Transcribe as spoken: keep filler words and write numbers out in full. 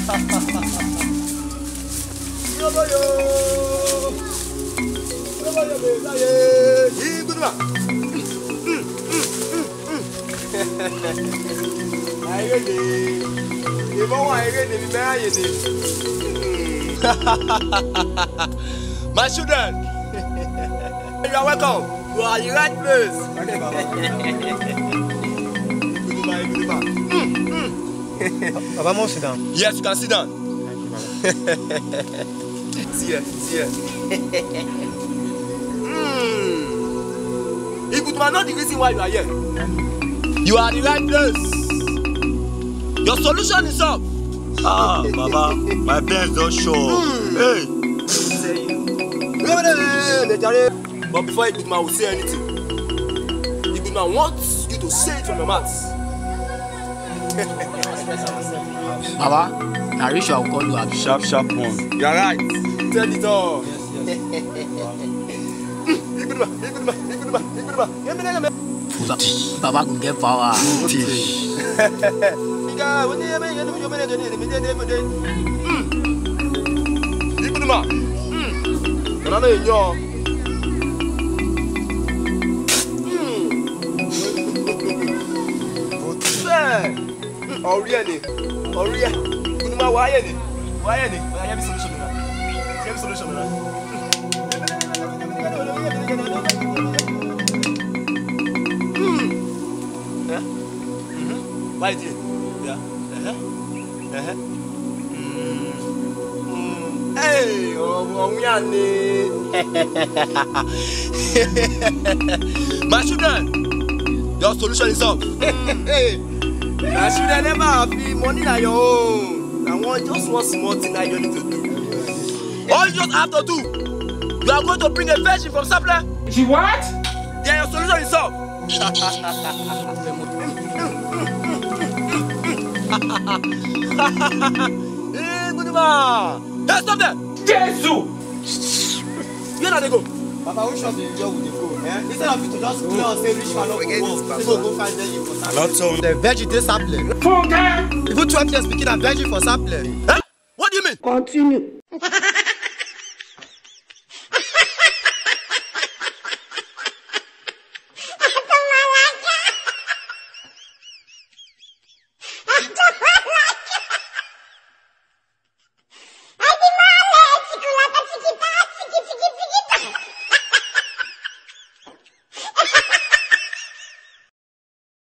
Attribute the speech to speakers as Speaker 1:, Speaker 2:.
Speaker 1: My children, you are welcome. You are in the right place.
Speaker 2: Baba, must sit down.
Speaker 1: Yes, you can sit down. See here, see here. mm. It could not the reason why you are here. You are in the right place. Your solution is up.
Speaker 3: Ah, Baba, my parents don't show. Mm. Hey.
Speaker 1: But before Igudman will say anything, Igudman wants you to say it from your mouth.
Speaker 4: Baba, I wish I will call you a
Speaker 3: sharp, sharp one.
Speaker 1: You are right. Tell it all. Yes, yes. Igudman, Igudman, Igudman, Igudman.
Speaker 4: Baba will get power.
Speaker 1: Igudman, I know you. Oh really? Oh really? Igudman, why any? Why any? I have a solution now. I have a solution now. Hmm. Yeah. Mhm. Why did? Yeah. Uh huh. Uh huh. Hmm. Hey, oh, oh, yani. My children, your solution is up. Hey. I should have never have money on your own. I want just one small thing that you need to do. All you just have to do, you are going to bring a virgin from Sapler.
Speaker 5: She what?
Speaker 1: Then your solution is up. Hey, Igudman! Hey, stop there!
Speaker 5: Jesus!
Speaker 1: Where are they go?
Speaker 2: Papa, which of the job will they go? Eh? Instead of you to just clear and say rich man up for work, they go go find them for Sapler. The virgin dey Sapler.
Speaker 5: Funke!
Speaker 2: Even twelve years speaking a virgin for Sapler.
Speaker 1: Eh? What do you mean?
Speaker 6: Continue.